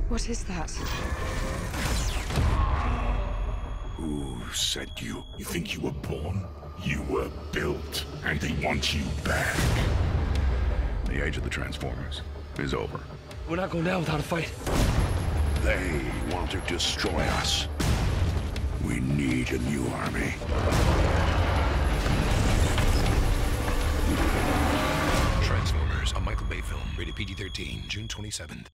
What is that? Who sent you? You think you were born? You were built, and they want you back. The age of the Transformers is over. We're not going down without a fight. They want to destroy us. We need a new army. Transformers, a Michael Bay film, rated PG-13, June 27th.